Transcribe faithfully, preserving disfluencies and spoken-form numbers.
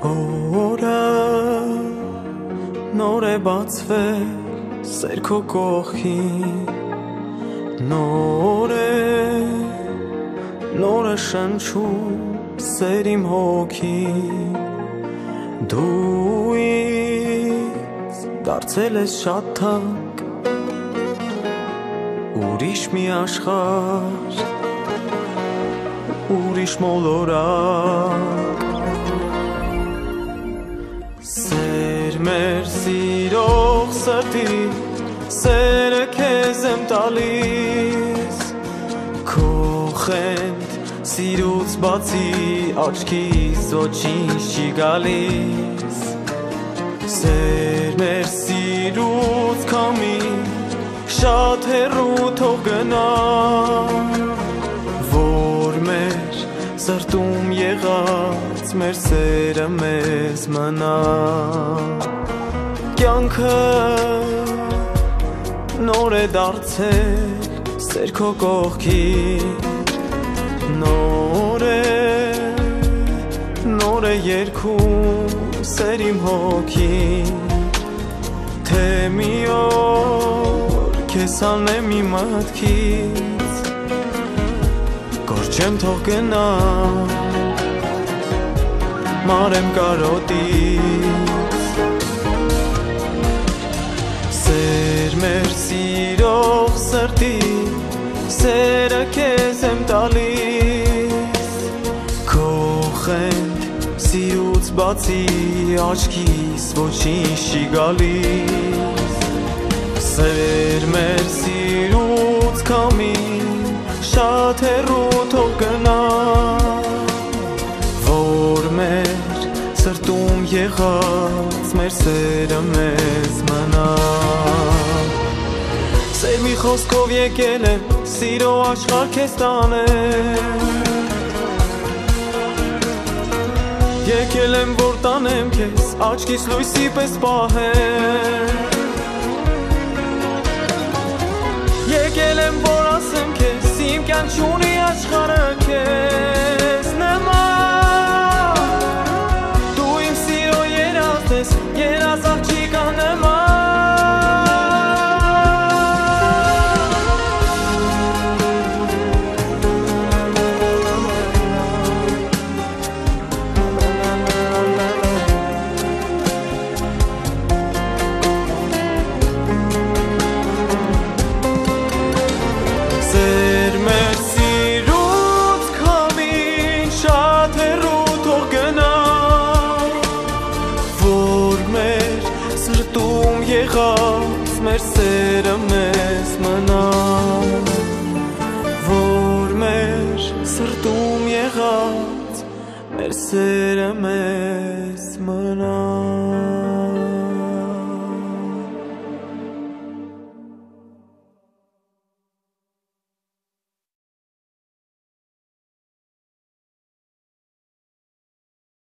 օրը նոր է բացվել սեր քո կողքին նոր է նոր է շնչում սեր իմ հոգին դու ինձ դարձել ես շատ թանկ ուրիշ մի աշխարհ ուրիշ մոլորակ Սեր մեր սիրող սրտի սերը քեզ եմ տալիս Քո խենթ սիրուց բացի աչքիս ոչինչ չի գալիս Սեր մեր սիրուց քամի շատ հեռու թող գնա Որ մեր սրտում եղած մեր սերը մեզ մնա Կյանքը նոր է դարձել սեր քո կողքին Նոր է, նոր է երգում սեր իմ հոգին Թե մի օր քեզ հանեմ իմ մտքից Կորչեմ թող գնա մարեմ կարոտից Սեր մեր սիրող սրտի սերը քեզ եմ տալիս Քո խենթ սիրուց բացի աչքիս ոչինչ չի գալիս Սեր մեր սիրուց քամին շատ հեռու թող գնա Որ մեր սրտում եղած մեր սերը մեզ մնա Սեր մի խոսքով եկել եմ սիրո աշխարհ քեզ տանել Եկել եմ որ տանեմ քեզ աչքիս լույսի պես պահել Եկել եմ որ ասեմ քեզ իմ կյանք չունի աշխարհը քեզ նման Դու իմ սիրո երազն ես երազ աղջիկա նման Սեր մեր սիրուց քամին շատ հեռու թող գնա Որ մեր սրտում եղած մեր սերը մեզ մնա Որ մեր սրտում եղած մեր սերը մեզ մնա